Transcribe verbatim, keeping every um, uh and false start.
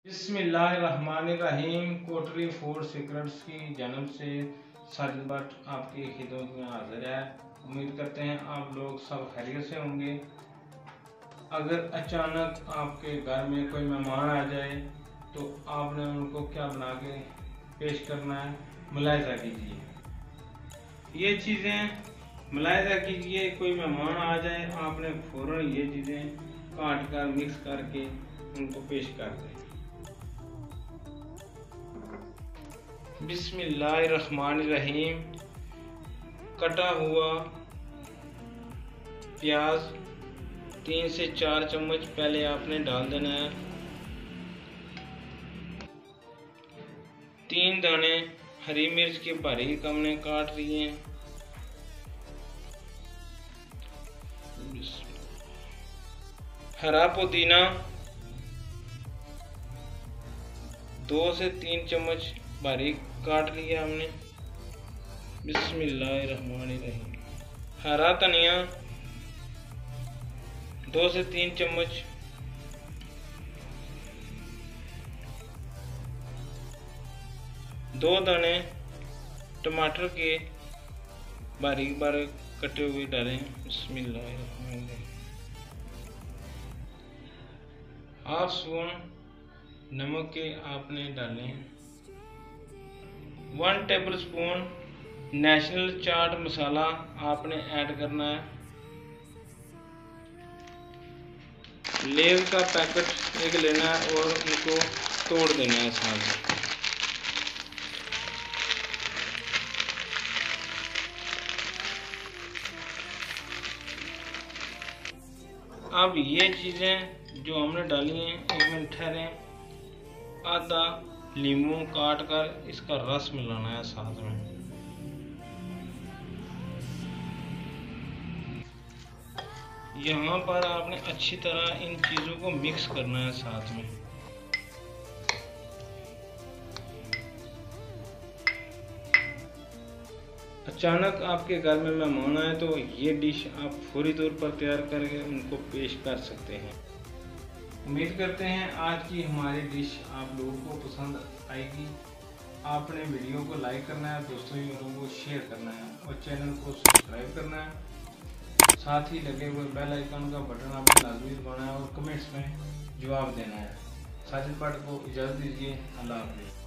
बिस्मिल्लाहिर्रहमानिर्रहीम। कोटरी food secrets की जानब से साजिद भट्ट आपकी खिदमत में हाजिर है। उम्मीद करते हैं आप लोग सब खैरियत से होंगे। अगर अचानक आपके घर में कोई मेहमान आ जाए तो आपने उनको क्या बना के पेश करना है, मुलाहिजा कीजिए। ये चीज़ें मुलाहिजा कीजिए। कोई मेहमान आ जाए, आपने फ़ौरन ये चीज़ें काट कर मिक्स करके उनको पेश कर दें। बिस्मिल्लाहिर्रहमानिर्रहीम। कटा हुआ प्याज तीन से चार चम्मच पहले आपने डाल देना है। तीन दाने हरी मिर्च के बारीक हमने काट लिए हैं। हरा पुदीना दो से तीन चम्मच बारीक काट लिया हमने। बिस्मिल्लाहिर्रहमानिर्रहीम। हरा धनिया दो से तीन चम्मच। दो दाने टमाटर के बारीक बारीक कटे हुए डालें। बिस्मिल्लाहिर्रहमानिर्रहीम। हाफ स्पून नमक के आपने डालें। One tablespoon National chaat masala आपने ऐड करना है। लेव का पैकेट एक लेना है और उनको तोड़ देना है साथ। अब ये चीज़ें जो हमने डाली हैं, एक मिनट ठहरें। आधा नींबू काट कर इसका रस मिलाना है साथ में। यहाँ पर आपने अच्छी तरह इन चीज़ों को मिक्स करना है साथ में। अचानक आपके घर में मेहमान आए तो ये डिश आप फौरी तौर पर तैयार करके उनको पेश कर सकते हैं। उम्मीद करते हैं आज की हमारी डिश आप लोगों को पसंद आएगी। आपने वीडियो को लाइक करना है, दोस्तों यारों को शेयर करना है और चैनल को सब्सक्राइब करना है। साथ ही लगे हुए बेल आइकन का बटन आपने लाजमी दबाना है और कमेंट्स में जवाब देना है। साजिद भट्ट को इजाज़त दीजिए। अल्लाह हाफ़िज़।